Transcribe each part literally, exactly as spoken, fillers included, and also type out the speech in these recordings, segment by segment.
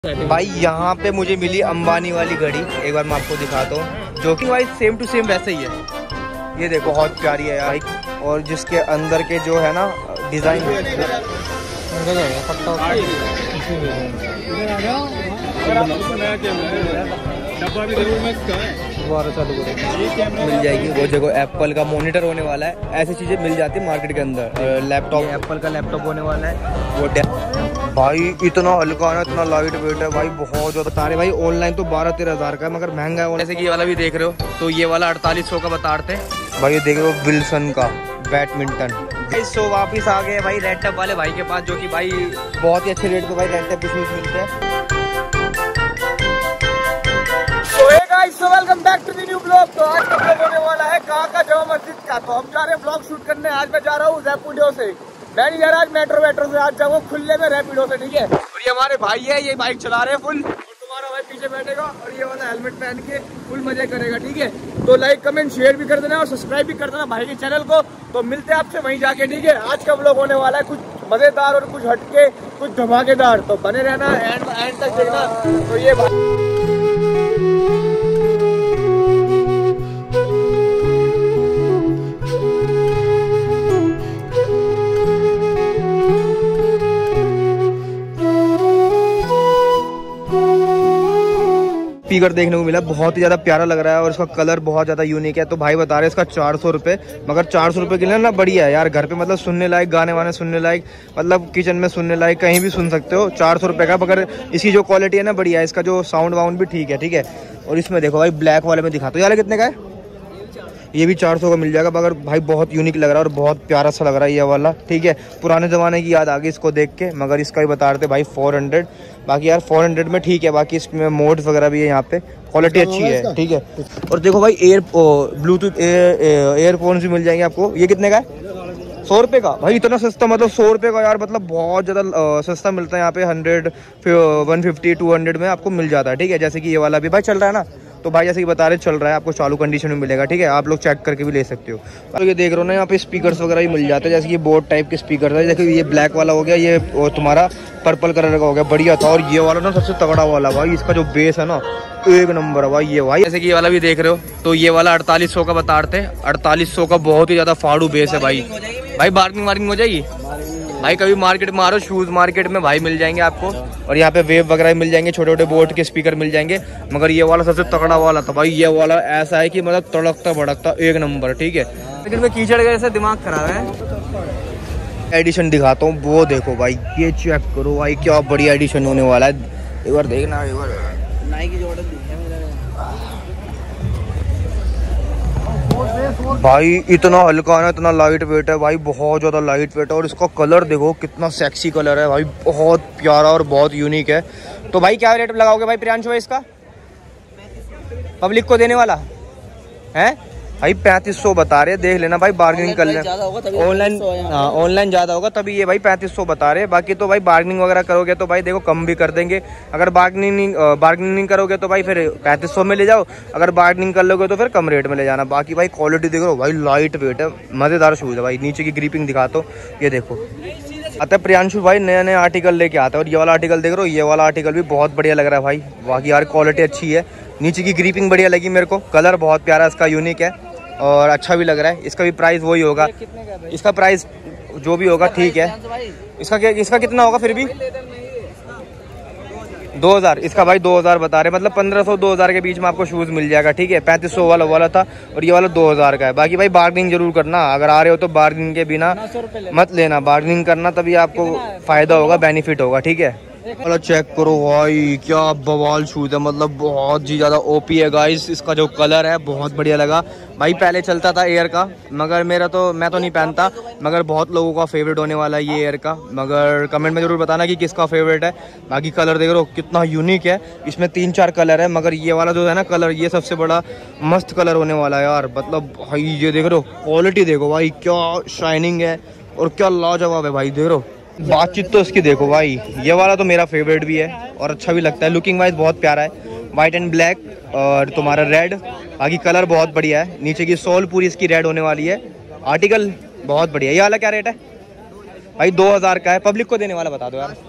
भाई यहाँ पे मुझे मिली अंबानी वाली घड़ी, एक बार मैं आपको दिखाता हूँ, जो कि भाई सेम टू सेम वैसे ही है। ये देखो बहुत प्यारी है यार, और जिसके अंदर के जो है ना डिजाइन मिल जाएगी। वो देखो एप्पल का मॉनिटर होने वाला है, ऐसी चीजें मिल जाती है मार्केट के अंदर। लैपटॉप एप्पल का लैपटॉप होने वाला है वो। भाई इतना हल्का है, इतना लाइट वेट है भाई, बहुत ज्यादा बता रहे भाई। ऑनलाइन तो बारह तेरह हजार का है, मगर महंगा है। जैसे कि ये वाला भी देख रहे हो, तो ये वाला अड़तालीस सौ का बता रहे थे भाई। ये देख रहे हो विल्सन का बैडमिंटन। सो वापिस आ गए भाई रेड टैप वाले भाई के पास, जो कि भाई बहुत ही अच्छे रेट पे भाई रेड टैप शूज मिलते हैं। So welcome back to the new blog. तो आज का ब्लॉग होने वाला है कहाँ का, जामा मस्जिद का। तो हम जा रहे हैं ब्लॉग शूट करने। आज मैं जा रहा हूँ रैपिडो से, मैं नहीं जा रहा आज मेट्रो वेट्रो से, आज जाऊँ खुले में रैपिडो से, ठीक है। और ये हमारे भाई है, ये बाइक चला रहे हैं फुल, और तुम्हारा भाई पीछे बैठेगा और ये वाला हेलमेट पहन के फुल मजे करेगा, ठीक है। तो लाइक कमेंट शेयर भी कर देना और सब्सक्राइब भी कर देना भाई के चैनल को। तो मिलते हैं आपसे वहीं जाके, ठीक है। आज का ब्लॉग होने वाला है कुछ मजेदार और कुछ हटके, कुछ धमाकेदार। तो बने रहना, एंड एंड तक देखना। तो ये भाई स्पीकर देखने को मिला, बहुत ही ज्यादा प्यारा लग रहा है और इसका कलर बहुत ज्यादा यूनिक है। तो भाई बता रहे हैं इसका चार सौ रुपये, मगर चार सौ रुपये के लिए ना बढ़िया है यार। घर पे मतलब सुनने लायक, गाने वाने सुनने लायक, मतलब किचन में सुनने लायक, कहीं भी सुन सकते हो। चार सौ रुपये का, मगर इसकी जो क्वालिटी है ना बढ़िया है, इसका जो साउंड वाउंड भी ठीक है, ठीक है। और इसमें देखो भाई ब्लैक वाले में दिखाता हूँ, यार कितने का है? ये भी चार सौ का मिल जाएगा, मगर भाई बहुत यूनिक लग रहा है और बहुत प्यारा सा लग रहा है ये वाला, ठीक है। पुराने ज़माने की याद आ गई इसको देख के, मगर इसका भी बता रहे थे भाई फोर हंड्रेड। बाकी यार फोर हंड्रेड में ठीक है, बाकी इसमें मोड्स वगैरह भी है, यहाँ पे क्वालिटी अच्छी है, ठीक है। और देखो भाई एयर ब्लूटूथ एयरफोन्स भी मिल जाएंगे आपको। ये कितने का है? सौ रुपये का। भाई इतना सस्ता, मतलब सौ रुपये का यार, मतलब बहुत ज़्यादा सस्ता मिलता है यहाँ पे। Hundred one fifty two hundred में आपको मिल जाता है, ठीक है। जैसे कि ये वाला भी भाई चल रहा है ना, तो भाई जैसे कि बता रहे चल रहा है, आपको चालू कंडीशन में मिलेगा, ठीक है। आप लोग चेक करके भी ले सकते हो। तो ये देख रहे हो ना, यहाँ पे स्पीकर्स वगैरह भी मिल जाते हैं, जैसे कि बोट टाइप के स्पीकर है। जैसे ये ब्लैक वाला हो गया, ये तुम्हारा पर्पल कलर का हो गया, बढ़िया था। और ये वाला ना सबसे तगड़ा वाला भाई, इसका जो बेस है ना एक नंबर है भाई। ये भाई जैसे कि ये वाला भी देख रहे हो, तो ये वाला अड़तालीस सौ का बता रहे थे। अड़तालीस सौ का बहुत ही ज्यादा फाड़ू बेस है भाई। भाई बार्गेनिंग वार्गेनिंग हो जाएगी भाई, कभी मार्केट में आ रहे हो, शूज मार्केट में भाई मिल जाएंगे आपको। और यहाँ पे वेव वगैरह मिल जाएंगे, छोटे छोटे बोट के स्पीकर मिल जाएंगे। मगर ये वाला सबसे तगड़ा वाला था भाई। ये वाला ऐसा है कि मतलब तड़कता भड़कता एक नंबर, ठीक है। लेकिन मैं कीचड़ गए से दिमाग खराब है। एडिशन दिखाता हूँ, वो देखो भाई, ये चेक करो भाई, क्या बढ़िया एडिशन होने वाला है। एक बार देखना, एक बार नाइकी जॉर्डन भाई, इतना हल्का है ना, इतना लाइट वेट है भाई, बहुत ज़्यादा लाइट वेट है। और इसका कलर देखो कितना सेक्सी कलर है भाई, बहुत प्यारा और बहुत यूनिक है। तो भाई क्या रेट लगाओगे भाई प्रियांशु भाई इसका, पब्लिक को देने वाला है भाई? पैंतीस सौ बता रहे, देख लेना भाई, बार्गेनिंग कर लेना। ऑनलाइन हाँ ऑनलाइन ज़्यादा होगा तभी ये भाई पैंतीस सौ बता रहे। बाकी तो भाई बार्गेनिंग वगैरह करोगे तो भाई देखो कम भी कर देंगे। अगर बार्गेनिंग बार्गेनिंग करोगे तो भाई फिर पैंतीस सौ में ले जाओ, अगर बार्गेनिंग कर लोगे तो फिर कम रेट में ले जाना। बाकी भाई क्वालिटी देखो भाई, लाइट वेट है, मज़ेदार शूज़ है भाई। नीचे की ग्रिपिंग दिखाता हूँ, ये देखो। आता है प्रियांशु भाई नया नया आर्टिकल लेके आता है, और ये वाला आर्टिकल देख रहे हो, ये वाला आर्टिकल भी बहुत बढ़िया लग रहा है भाई। बाकी यार क्वालिटी अच्छी है, नीचे की ग्रिपिंग बढ़िया लगी मेरे को, कलर बहुत प्यारा इसका, यूनिक है और अच्छा भी लग रहा है। इसका भी प्राइस वही होगा, इसका प्राइस जो भी होगा ठीक है। इसका क्या, इसका कितना होगा फिर भी? दो हज़ार। इसका भाई दो हज़ार बता रहे, मतलब पंद्रह सौ दो हज़ार के बीच में आपको शूज़ मिल जाएगा, ठीक है। पैंतीस सौ वाला वाला था और ये वाला दो हज़ार का है। बाकी भाई बार्गेनिंग जरूर करना, अगर आ रहे हो तो बार्गेनिंग के बिना मत लेना, बार्गेनिंग करना तभी आपको फायदा होगा, बेनिफिट होगा, ठीक है। वाला चेक करो भाई, क्या बवाल शूज है, मतलब बहुत ही ज्यादा ओपी है गाइस। इसका जो कलर है बहुत बढ़िया लगा भाई। पहले चलता था एयर का, मगर मेरा तो मैं तो नहीं पहनता, मगर बहुत लोगों का फेवरेट होने वाला है ये एयर का। मगर कमेंट में जरूर बताना कि किसका फेवरेट है। बाकी कलर देख रहे हो कितना यूनिक है, इसमें तीन चार कलर है, मगर ये वाला जो है ना कलर, ये सबसे बड़ा मस्त कलर होने वाला है यार। मतलब भाई ये देख रहे हो, क्वालिटी देखो भाई, क्या शाइनिंग है और क्या लाजवाब है भाई, देख रहे हो। बातचीत तो इसकी देखो भाई, ये वाला तो मेरा फेवरेट भी है और अच्छा भी लगता है, लुकिंग वाइज बहुत प्यारा है। वाइट एंड ब्लैक और तुम्हारा रेड, बाकी कलर बहुत बढ़िया है। नीचे की सोल पूरी इसकी रेड होने वाली है। आर्टिकल बहुत बढ़िया। ये वाला क्या रेट है? भाई दो हज़ार का है, पब्लिक को देने वाला बता दो यार।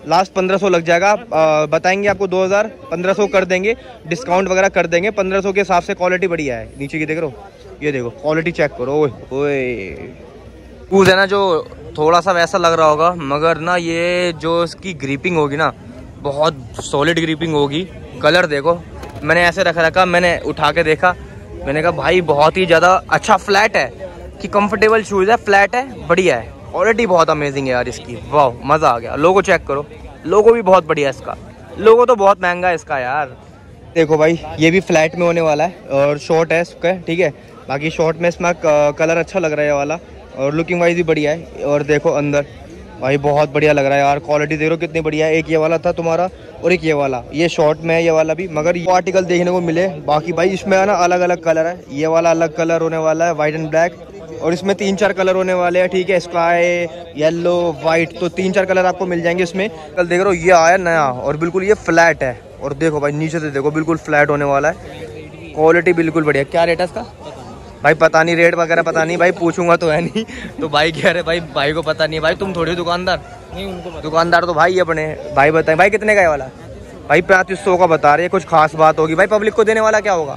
लास्ट पंद्रह सौ लग जाएगा। आ, बताएंगे आपको दो हज़ार पंद्रह सौ कर देंगे, डिस्काउंट वगैरह कर देंगे। पंद्रह सौ के हिसाब से क्वालिटी बढ़िया है। नीचे की देख रहे हो, ये देखो क्वालिटी चेक करो। ओए ओए शूज़ है ना जो थोड़ा सा वैसा लग रहा होगा, मगर ना ये जो इसकी ग्रिपिंग होगी ना बहुत सॉलिड ग्रिपिंग होगी। कलर देखो, मैंने ऐसे रखा रखा मैंने उठा के देखा, मैंने कहा भाई बहुत ही ज़्यादा अच्छा फ्लैट है कि कंफर्टेबल शूज़ है, फ्लैट है, बढ़िया है। क्वालिटी बहुत अमेजिंग है यार इसकी, वाह मज़ा आ गया। लोगो चेक करो, लोगो भी बहुत बढ़िया है इसका। लोगो तो बहुत महंगा है इसका यार। देखो भाई ये भी फ्लैट में होने वाला है और शॉर्ट है इसका, ठीक है। बाकी शॉर्ट में इसमें कलर अच्छा लग रहा है ये वाला और लुकिंग वाइज भी बढ़िया है। और देखो अंदर भाई बहुत बढ़िया लग रहा है यार, क्वालिटी देखो कितनी बढ़िया है। एक ये वाला था तुम्हारा और एक ये वाला, ये शॉर्ट में है ये वाला भी, मगर ये आर्टिकल देखने को मिले। बाकी भाई इसमें है ना अलग अलग कलर है, ये वाला अलग कलर होने वाला है वाइट एंड ब्लैक, और इसमें तीन चार कलर होने वाले हैं, ठीक है। स्काई, येलो, वाइट, तो तीन चार कलर आपको मिल जाएंगे इसमें। कल देख रहे हो ये आया नया और बिल्कुल ये फ्लैट है। और देखो भाई नीचे से देखो बिल्कुल फ्लैट होने वाला है, क्वालिटी बिल्कुल बढ़िया। क्या रेट है इसका भाई? पता नहीं, रेट वगैरह पता नहीं भाई, पूछूंगा तो है नहीं। तो भाई कह रहे भाई भाई को पता नहीं है। भाई तुम थोड़ी दुकानदार नहीं, उनको दुकानदार तो भाई अपने भाई बताएं। भाई कितने का है वाला? भाई पैंतीस सौ का बता रहे हैं, कुछ खास बात होगी भाई? पब्लिक को देने वाला क्या होगा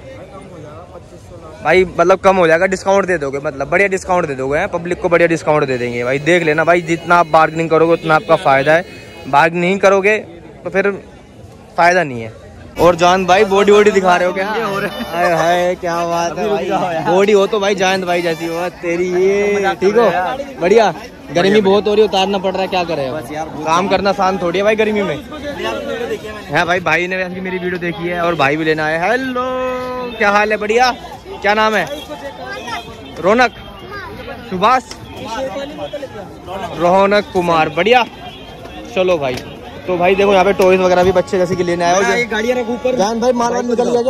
भाई? मतलब कम हो जाएगा, डिस्काउंट दे दोगे, मतलब बढ़िया डिस्काउंट दे दोगे? पब्लिक को बढ़िया डिस्काउंट दे देंगे भाई। देख लेना भाई, जितना आप बार्गेनिंग करोगे उतना आपका फ़ायदा है, बार्गेनिंग नहीं करोगे तो फिर फ़ायदा नहीं है। और जान भाई बॉडी वॉडी दिखा रहे हो क्या? हाय हाय क्या बात है भाई, बॉडी हो तो भाई जान भाई जैसी हो तेरी। ये ठीक हो? बढ़िया। गर्मी बहुत हो रही है, उतारना पड़ रहा है, क्या करे बस यार, काम करना आसान थोड़ी है भाई गर्मी में। है भाई, भाई ने वैसे मेरी वीडियो देखी है और भाई भी लेना है। हेलो क्या हाल है? बढ़िया। क्या नाम है? रौनक, सुभाष, रौनक कुमार, बढ़िया। चलो भाई, तो भाई देखो यहाँ पे टॉयज वगैरह भी बच्चे जैसे कि लेने आए हो। गाड़ियाँ रख ऊपर जान भाई, माल वाल निकल गया क्या?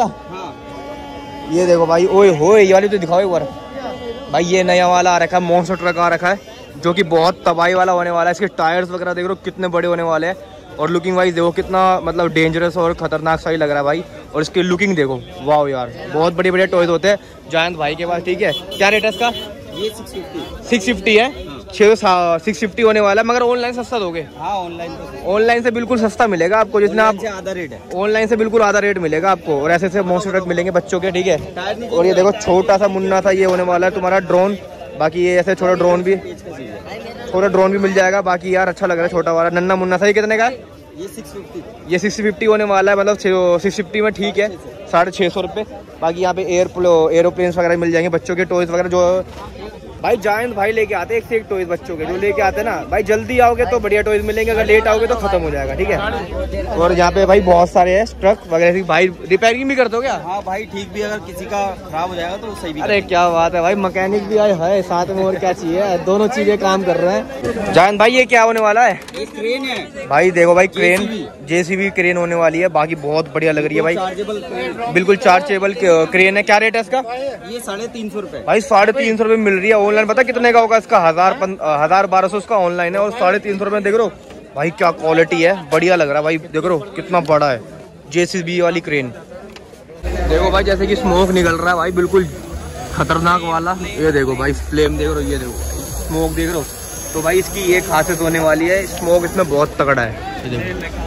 हाँ। ये देखो भाई, ओए होए ये वाली तो दिखाओ एक बार भाई। ये नया वाला आ रखा है, मॉन्स्टर ट्रक आ रखा है जो कि बहुत तबाही वाला होने वाला है। इसके टायर्स वगैरह देख रहे हो कितने बड़े होने वाले हैं और लुकिंग वाइज देखो कितना मतलब डेंजरस और खतरनाक सा ही लग रहा है भाई। और इसकी लुकिंग देखो, वाह यार बहुत बड़े बड़े टॉयज होते हैं जायंत भाई के पास, ठीक है। क्या रेट है इसका? ये सिक्स फिफ्टी सिक्स फिफ्टी है। छः सिक्स फिफ्टी होने वाला है, मगर ऑनलाइन सस्ता दोगे? हाँ ऑनलाइन तो ऑनलाइन से बिल्कुल सस्ता मिलेगा आपको, जितना आप आधा रेट है ऑनलाइन से बिल्कुल आधा रेट मिलेगा आपको। और ऐसे ऐसे मॉन्स्टर ट्रक मिलेंगे बच्चों के, ठीक है। और ये देखो छोटा सा मुन्ना था, ये होने वाला है तुम्हारा ड्रोन। बाकी ये ऐसे छोटा ड्रोन भी, छोटा ड्रोन भी मिल जाएगा। बाकी यार अच्छा लग रहा है छोटा वाला नन्ना मुन्ना सा। ये कितने का? ये सिक्स फिफ्टी ये सिक्स फिफ्टी होने वाला है, मतलब सिक्स फिफ्टी में ठीक है, साढ़े छः सौ रुपये। बाकी यहाँ पे एयरप्लो एरोप्लेन्स वगैरह मिल जाएंगे, बच्चों के टॉयज वगैरह जो भाई जायंत भाई लेके आते हैं एक से एक टॉयज बच्चों के जो लेके आते हैं ना भाई। जल्दी आओगे तो बढ़िया टॉयज मिलेंगे, अगर लेट आओगे तो खत्म हो जाएगा, ठीक है। और यहाँ पे भाई बहुत सारे हैं ट्रक वगैरह। भाई रिपेयरिंग भी करते हो क्या? हाँ भाई ठीक भी, अगर किसी का खराब हो जाएगा तो सही भी। अरे क्या बात है भाई, मैकेनिक भी आए है साथ में, और क्या चाहिए, दोनों चीजें काम कर रहे हैं। जायंत भाई ये क्या होने वाला है? ये क्रेन है भाई, देखो भाई क्रेन, जेसीबी क्रेन होने वाली है। बाकी बहुत बढ़िया लग रही है भाई, बिल्कुल चार्जेबल क्रेन है। क्या रेट है इसका? ये साढ़े तीन सौ रुपए भाई, साढ़े तीन सौ रुपए मिल रही है। ऑनलाइन पता कितने का होगा इसका? हजार हजार बारह सौ इसका ऑनलाइन है और साढ़े तीन सौ रुपए देख रहे हो भाई। क्या क्वालिटी है, बढ़िया लग रहा है भाई। देख रहे हो कितना बड़ा है जेसीबी वाली क्रेन। देखो भाई जैसे कि स्मोक निकल रहा है भाई, बिल्कुल खतरनाक वाला। ये देखो भाई फ्लेम देख रहे हो, ये देखो स्मोक देख रहे हो। तो भाई इसकी ये खासियत होने वाली है, स्मोक इसमें बहुत तगड़ा है।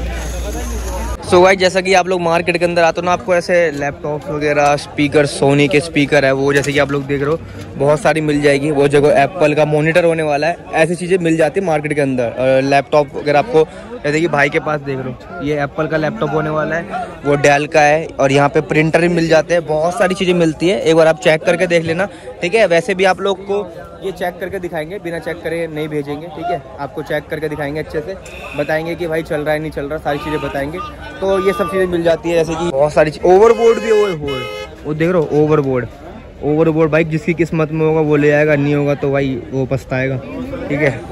सो so भाई जैसा कि आप लोग मार्केट के अंदर आते हो ना, आपको ऐसे लैपटॉप वगैरह स्पीकर, सोनी के स्पीकर है वो, जैसे कि आप लोग देख रहे हो बहुत सारी मिल जाएगी। वो जगह एप्पल का मॉनिटर होने वाला है, ऐसी चीज़ें मिल जाती है मार्केट के अंदर। लैपटॉप वगैरह आपको जैसे कि भाई के पास देख रहे हो, ये एप्पल का लैपटॉप होने वाला है, वो डेल का है। और यहाँ पे प्रिंटर भी मिल जाते हैं, बहुत सारी चीज़ें मिलती है। एक बार आप चेक करके देख लेना, ठीक है। वैसे भी आप लोग को ये चेक करके दिखाएंगे, बिना चेक करे नहीं भेजेंगे, ठीक है। आपको चेक करके दिखाएंगे, अच्छे से बताएंगे कि भाई चल रहा है नहीं चल रहा, सारी चीज़ें बताएंगे। तो ये सब चीज़ें मिल जाती है, जैसे कि बहुत सारी चीज़। ओवरबोर्ड भी ओए होए, वो देख रहे हो ओवरबोर्ड। ओवरबोर्ड भाई जिसकी किस्मत में होगा वो ले आएगा, नहीं होगा तो भाई वो पछताएगा, ठीक है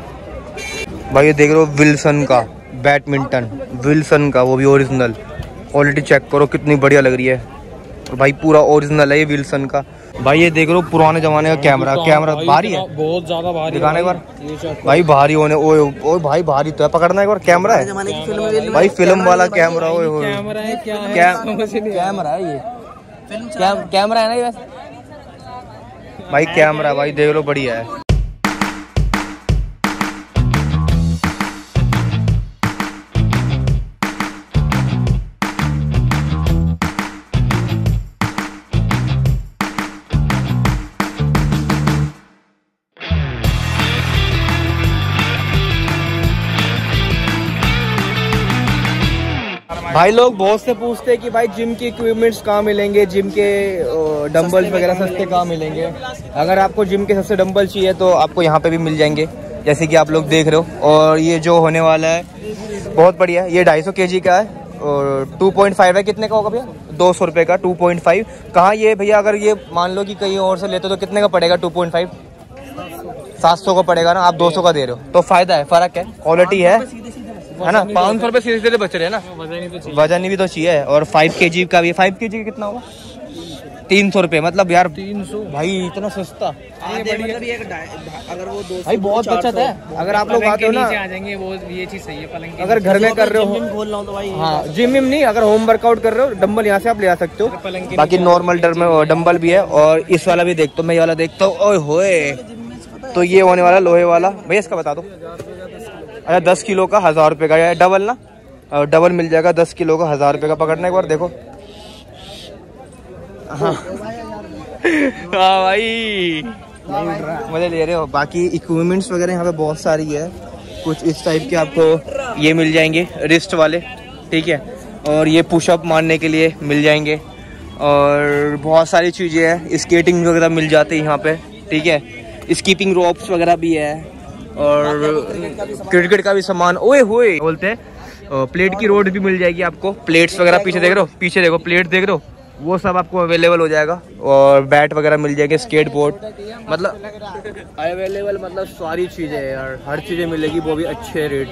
भाई। ये देख रहे हो विल्सन का बैडमिंटन, विल्सन का, वो भी ओरिजिनल। क्वालिटी चेक करो कितनी बढ़िया लग रही है, और भाई पूरा ओरिजिनल है ये विल्सन का। भाई ये देख रहे हो पुराने जमाने का कैमरा, कैमरा भारी है, बहुत ज्यादा भारी। दिखाने एक बार भाई, भारी होने ओए ओए भाई, भारी तो है, पकड़ना एक बार। कैमरा है भाई, फिल्म वाला कैमरा। ओए ओए कैमरा है, क्या कैमरा है ये? कैमरा है ना ये भाई, कैमरा भाई देख लो बढ़िया है। भाई लोग बहुत से पूछते हैं कि भाई जिम के इक्विपमेंट्स कहाँ मिलेंगे, जिम के डंबल्स वगैरह सस्ते कहाँ मिलेंगे। अगर आपको जिम के सबसे डंबल चाहिए तो आपको यहाँ पे भी मिल जाएंगे, जैसे कि आप लोग देख रहे हो। और ये जो होने वाला है बहुत बढ़िया है, ये ढाई सौ के जी का है और टू पॉइंट फाइव है। कितने का होगा भैया? दो सौ रुपये का टू पॉइंट फाइव। कहाँ ये भैया, अगर ये मान लो कि कहीं और से लेते हो तो कितने का पड़ेगा? टू पॉइंट फाइव सात सौ का पड़ेगा ना, आप दो सौ का दे रहे हो तो फायदा है, फर्क है, क्वालिटी है है ना। पाँच सौ रुपये सीधे सीधे बच रहे हैं ना, वजन भी तो चाहिए। और फाइव के जी का भी, फाइव के जी कितना होगा? तीन सौ रुपये। मतलब यार तीन सौ भाई इतना सस्ता, अगर वो दो भाई बहुत बचत है। अगर आप लोग आते हो ना, आ जाएंगे वो, ये चीज सही है। पलंग अगर घर में कर रहे हो, खोल रहा हूं तो भाई हाँ, जिम विम नहीं, अगर होम वर्कआउट कर रहे हो डंबल यहाँ से आप ले आ सकते हो। बाकी नॉर्मल डंबल भी है। और इस वाला भी देखता हूँ, मैं ये वाला देखता हूँ। ओए होए, तो ये होने वाला लोहे वाला भैया, इसका बता दो। अच्छा दस किलो का हजार रुपये का है, डबल ना, डबल मिल जाएगा। दस किलो का हजार रुपये का। पकड़ना एक बार, देखो। हाँ हाँ भाई मजे ले रहे हो। बाकी इक्विपमेंट्स वगैरह यहाँ पे बहुत सारी है, कुछ इस टाइप के आपको ये मिल जाएंगे, रिस्ट वाले, ठीक है। और ये पुशअप मारने के लिए मिल जाएंगे और बहुत सारी चीज़ें हैं। स्केटिंग वगैरह मिल जाते हैं यहाँ पे, ठीक है। स्कीपिंग रोप्स वगैरह भी है और क्रिकेट का भी सामान। ओए होए बोलते हैं, प्लेट की रोड भी मिल जाएगी आपको। प्लेट्स वगैरह पीछे देख रहे हो, पीछे देखो प्लेट देख रहे हो, वो सब आपको अवेलेबल हो जाएगा। और बैट वगैरह मिल जाएंगे, स्केट बोर्ड, मतलब अवेलेबल, मतलब सारी चीज़ें यार, हर चीज़ें मिलेगी, वो भी अच्छे रेट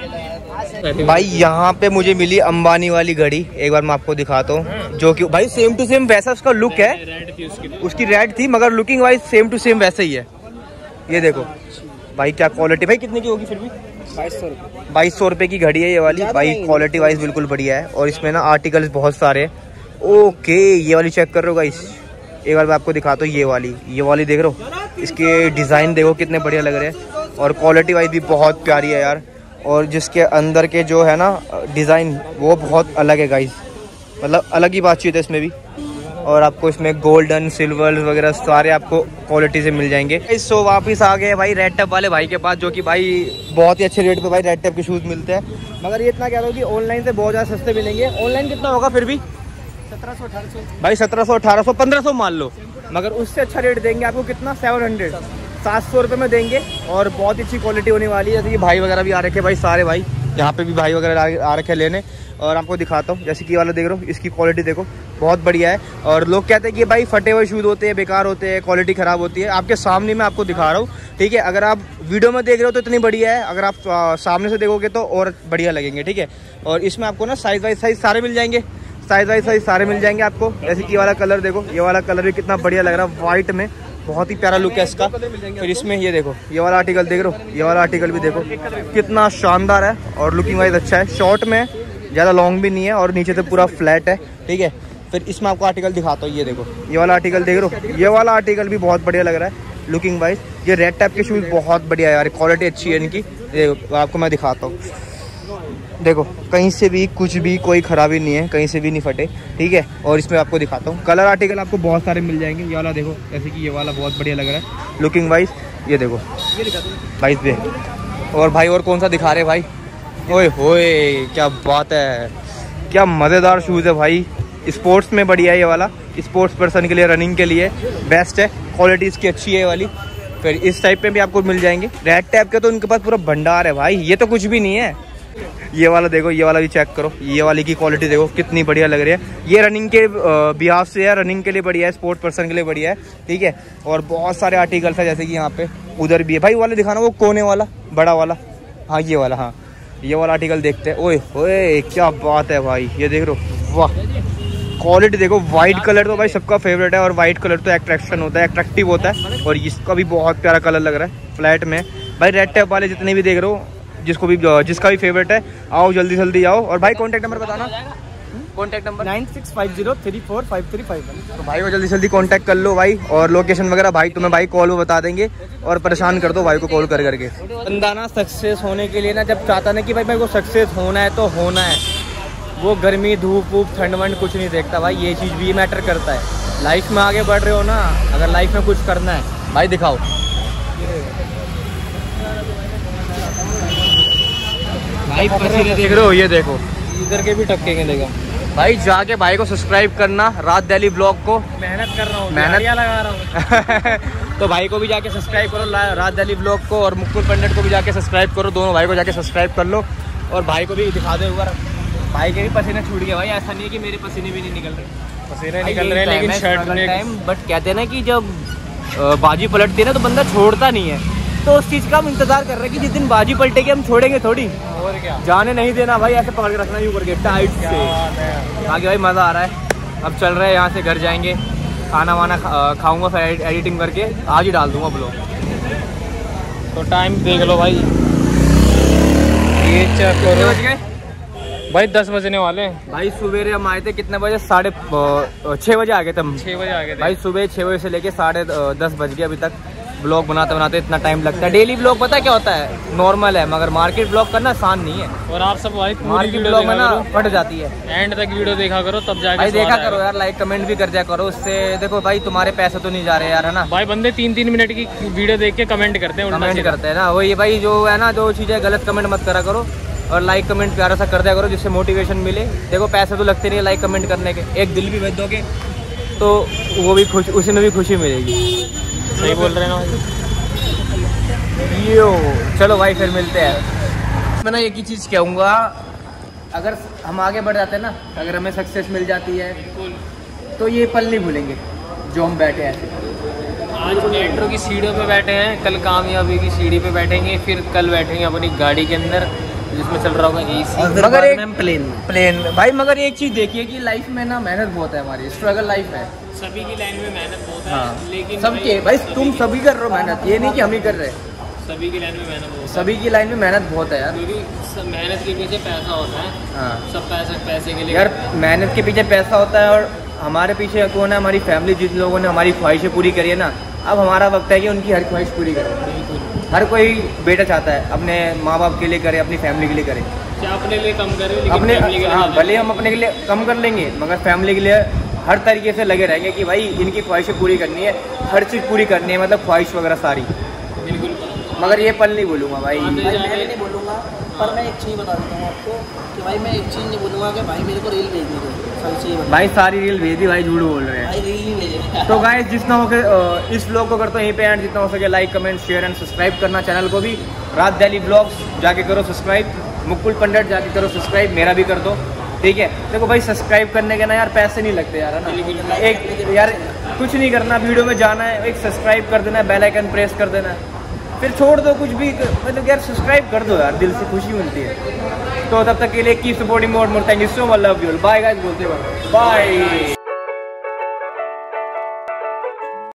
पे। भाई यहाँ पे मुझे मिली अंबानी वाली घड़ी, एक बार मैं आपको दिखाता हूँ, जो कि भाई सेम टू सेम वैसा उसका लुक है, उसकी रेड थी मगर looking wise same to same वैसे ही है। ये देखो भाई क्या क्वालिटी, भाई कितने की होगी फिर भी? बाईस सौ रुपये बाईस सौ रुपये की घड़ी है ये वाली भाई, क्वालिटी वाइज बिल्कुल बढ़िया है। और इसमें ना आर्टिकल्स बहुत सारे हैं। ओके, ये वाली चेक कर रहे हो गाइस, एक बार मैं आपको दिखाता हूँ। ये वाली ये वाली देख रहे हो, इसके डिज़ाइन देखो कितने बढ़िया लग रहे हैं और क्वालिटी वाइज भी बहुत प्यारी है यार। और जिसके अंदर के जो है ना डिज़ाइन, वो बहुत अलग है गाइस, मतलब अलग ही बातचीत है इसमें भी। और आपको इसमें गोल्डन, सिल्वर वगैरह सारे आपको क्वालिटी से मिल जाएंगे। सो वापस आ गए भाई रेड टैप वाले भाई के पास, जो कि भाई बहुत ही अच्छे रेट पे भाई रेड टैप के शूज़ मिलते हैं। मगर ये इतना कह रहा हूँ कि ऑनलाइन से बहुत ज़्यादा सस्ते मिलेंगे। ऑनलाइन कितना होगा फिर भी? सत्रह सौ अठारह सौ भाई, सत्रह सौ अठारह सौ पंद्रह सौ मान लो, मगर उससे अच्छा रेट देंगे आपको। कितना? सेवन हंड्रेड सात सौ रुपये में देंगे और बहुत अच्छी क्वालिटी होने वाली है। जैसे कि भाई वगैरह भी आ रखे भाई, सारे भाई यहाँ पे भी भाई वगैरह आ रखे लेने। और आपको दिखाता हूँ, जैसे कि वाला देख रहे हो, इसकी क्वालिटी देखो बहुत बढ़िया है। और लोग कहते हैं कि भाई फटे हुए शूज़ होते हैं, बेकार होते हैं, क्वालिटी ख़राब होती है। आपके सामने मैं आपको दिखा रहा हूँ, ठीक है। अगर आप वीडियो में देख रहे हो तो इतनी बढ़िया है, अगर आप आ, सामने से देखोगे तो और बढ़िया लगेंगे, ठीक है। और इसमें आपको ना साइज़ वाइज साइज़ सारे मिल जाएंगे, साइज़ वाइज साइज़ सारे मिल जाएंगे आपको। जैसे कि वाला कलर देखो, ये वाला कलर भी कितना बढ़िया लग रहा है, वाइट में बहुत ही प्यारा लुक है इसका। फिर इसमें ये देखो, ये वाला आर्टिकल देख रहे हो, ये वाला आर्टिकल भी देखो कितना शानदार है और लुकिंग वाइज अच्छा है। शॉर्ट में ज़्यादा लॉन्ग भी नहीं है और नीचे से पूरा फ्लैट है, ठीक है। फिर इसमें आपको आर्टिकल दिखाता हूँ, ये देखो ये वाला आर्टिकल देख रहे हो, ये वाला आर्टिकल भी बहुत बढ़िया लग रहा है लुकिंग वाइज। ये रेड टैप के शूज़ बहुत बढ़िया है यार, क्वालिटी अच्छी है इनकी। देखो आपको मैं दिखाता हूँ, देखो कहीं से भी कुछ भी कोई ख़राबी नहीं है, कहीं से भी नहीं फटे, ठीक है। और इसमें आपको दिखाता हूँ कलर आर्टिकल आपको बहुत सारे मिल जाएंगे। ये वाला देखो, जैसे कि ये वाला बहुत बढ़िया लग रहा है लुकिंग वाइज, ये देखो बाईस पे। और भाई और कौन सा दिखा रहे भाई? ओए होए क्या बात है, क्या मज़ेदार शूज़ है भाई। स्पोर्ट्स में बढ़िया है ये वाला, स्पोर्ट्स पर्सन के लिए, रनिंग के लिए बेस्ट है, क्वालिटी इसकी अच्छी है ये वाली। फिर इस टाइप पे भी आपको मिल जाएंगे। रेड टैप के तो उनके पास पूरा भंडार है भाई, ये तो कुछ भी नहीं है। ये वाला देखो, ये वाला भी चेक करो, ये वाली की क्वालिटी देखो कितनी बढ़िया लग रही है। ये रनिंग के बिहाफ से है, रनिंग के लिए बढ़िया है, स्पोर्ट्स पर्सन के लिए बढ़िया है, ठीक है। और बहुत सारे आर्टिकल्स है, जैसे कि यहाँ पे उधर भी है भाई। वाले दिखाना, वो कोने वाला बड़ा वाला, हाँ ये वाला, हाँ ये वाला आर्टिकल देखते हैं। ओए ओए क्या बात है भाई, ये देख लो, वाह क्वालिटी देखो। वाइट कलर तो भाई सबका फेवरेट है और वाइट कलर तो अट्रैक्शन होता है, अट्रैक्टिव होता है। और इसका भी बहुत प्यारा कलर लग रहा है फ्लैट में भाई। रेड टैप वाले जितने भी देख रहे हो, जिसको भी जिसका भी फेवरेट है, आओ जल्दी जल्दी आओ। और भाई कॉन्टैक्ट नंबर बताना, contact number nine six five zero three four five three five one. तो भाई को जल्दी जल्दी कॉन्टैक्ट कर लो भाई। और लोकेशन वगैरह भाई तुम्हें भाई कॉल में बता देंगे और परेशान कर दो भाई को कॉल कर करके। बंदा ना सक्सेस होने के लिए ना, जब चाहता ना कि भाई मेरे को सक्सेस होना है तो होना है, वो गर्मी धूप वूप ठंड वंड कुछ नहीं देखता भाई। ये चीज़ भी मैटर करता है। लाइफ में आगे बढ़ रहे हो ना, अगर लाइफ में कुछ करना है भाई, दिखाओ भाई पसीने देख रहे हो, ये देखो इधर के भी टक्केंगे देखो भाई। जाके भाई को सब्सक्राइब करना, रात दिल्ली ब्लॉग को। मेहनत कर रहा हूँ, मेहनत लगा रहा हूँ। तो भाई को भी जाके सब्सक्राइब करो, रात दिल्ली ब्लॉग को, और मुकुल पंडित को भी जाके सब्सक्राइब करो। दोनों भाई को जाके सब्सक्राइब कर लो और भाई को भी दिखा दो एक बार। भाई के भी पसीने छूट गए भाई, ऐसा नहीं है कि मेरे पसीने भी नहीं निकल रहे। पसीने निकल रहे हैं लेकिन शर्ट में टाइम, बट कहते हैं ना कि जब बाजी पलटती है ना तो बंदा छोड़ता नहीं है। तो उस चीज़ का हम इंतजार कर रहे हैं कि जिस दिन बाजी पलटेगी हम छोड़ेंगे थोड़ी। और क्या, जाने नहीं देना भाई, ऐसे पकड़ के रखना यूँ करके टाइट से। बाकी भाई मज़ा आ रहा है। अब चल रहे हैं यहाँ से, घर जाएंगे, खाना वाना खाऊंगा, फिर एडिटिंग करके आज ही डाल दूंगा ब्लॉग। तो टाइम देख लो भाई, ये चेक करो बज गए भाई, दस बजने वाले हैं भाई। सवेरे हम आए थे कितने बजे, साढ़े छः बजे आ गए थे हम। छः बजे आ गए थे भाई। सुबह छः बजे से लेके साढ़े दस बज गए अभी तक। ब्लॉग बनाते बनाते इतना टाइम लगता है। डेली ब्लॉग पता क्या होता है, नॉर्मल है, मगर मार्केट ब्लॉग करना आसान नहीं है। और आप सब भाई मार्केट ब्लॉग में ना फट जाती है। एंड तक वीडियो देखा करो, तब जाके भाई देखा करो यार, लाइक कमेंट भी कर दिया करो। उससे देखो भाई तुम्हारे पैसे तो नहीं जा रहे यार, है ना। भाई बंदे तीन तीन मिनट की वीडियो देख के कमेंट करते हैं, कमेंट करते हैं ना। वही भाई जो है ना, जो चीज़ें गलत कमेंट मत करा करो, और लाइक कमेंट प्यारा सा कर दिया करो, जिससे मोटिवेशन मिले। देखो पैसे तो लगते नहीं है लाइक कमेंट करने के, एक दिल भी भेज दोगे तो वो भी खुश, उसी में भी खुशी मिलेगी। सही बोल रहे हैं ना। यो चलो भाई फिर मिलते हैं। मैं ना एक ही चीज़ कहूँगा, अगर हम आगे बढ़ जाते हैं ना, अगर हमें सक्सेस मिल जाती है तो ये पल नहीं भूलेंगे जो हम बैठे हैं। आज मेट्रो की सीढ़ियों पे बैठे हैं, कल कामयाबी की सीढ़ी पे बैठेंगे, फिर कल बैठेंगे अपनी गाड़ी के अंदर जिसमें चल रहा होगा एसी, मगर एक प्लेन प्लेन भाई। मगर एक चीज़ देखिए कि लाइफ में ना मेहनत बहुत है, हमारी स्ट्रगल लाइफ है। सभी की लाइन में मेहनत बहुत है। हाँ। लेकिन सबके भाई, तुम सभी कर रहे हो मेहनत, ये नहीं कि हम ही कर रहे हैं। सभी की लाइन में मेहनत बहुत है, सभी की लाइन में मेहनत बहुत है यार, क्योंकि सब मेहनत के पीछे पैसा होता है। हाँ। सब पैसे पैसे के लिए यार, मेहनत के पीछे पैसा होता है, और हमारे पीछे कौन है, हमारी फैमिली। जिन लोगों ने हमारी ख्वाहिशें पूरी करी है ना, अब हमारा वक्त है कि उनकी हर ख्वाहिश पूरी करें। हर कोई बेटा चाहता है अपने माँ बाप के लिए करे, अपनी फैमिली के लिए करे। अपने लिए कम करे, अपने हाँ, भले हम अपने के लिए कम कर लेंगे, मगर फैमिली के लिए हर तरीके से लगे रहेंगे कि भाई इनकी ख्वाहिशें पूरी करनी है, हर चीज़ पूरी करनी है, मतलब ख्वाहिश वगैरह सारी। बिल्कुल। मगर ये पल नहीं बोलूँगा भाई। भाई मैं भी नहीं बोलूँगा, पर मैं एक चीज़ बता देता हूँ आपको कि भाई मैं एक चीज़ नहीं बोलूँगा कि भाई मेरे को रील भेज दीजिए। भाई सारी रील भेज दी भाई, झूठ बोल रहे हैं भाई, रील नहीं भेजे। तो गाइस जितना हो सके इस ब्लॉग को करते हैं यहीं पे एंड, जितना हो सके like comment share and subscribe करना चैनल को भी। रात दिल्ली ब्लॉग्स जाके करो सब्सक्राइब, मुकुल पंडित जाके करो सब्सक्राइब, मेरा भी कर दो, ठीक है। देखो भाई सब्सक्राइब करने के ना यार पैसे नहीं लगते यार, है ना। एक यार कुछ नहीं करना, वीडियो में जाना है, एक सब्सक्राइब कर देना है, बेल आइकन प्रेस कर देना है, फिर छोड़ दो कुछ भी, मतलब यार सब्सक्राइब कर दो यार, दिल से खुशी मिलती है। तो तब तक के लिए keep supporting more more, thank you so much, love you, bye guys बोलते हो, बाय।